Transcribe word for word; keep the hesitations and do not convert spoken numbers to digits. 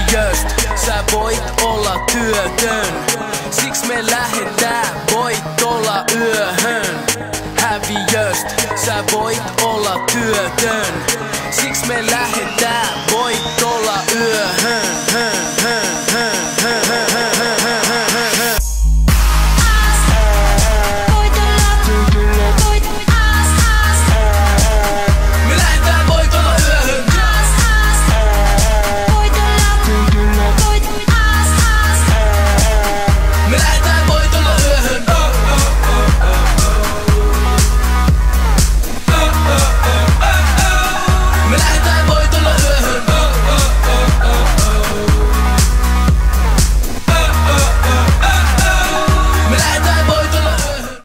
häviöst, sä voit olla työtön. Siks me lähdetään voittolla yöhön. Häviöst, sä voit olla työtön. Siks me lähdetään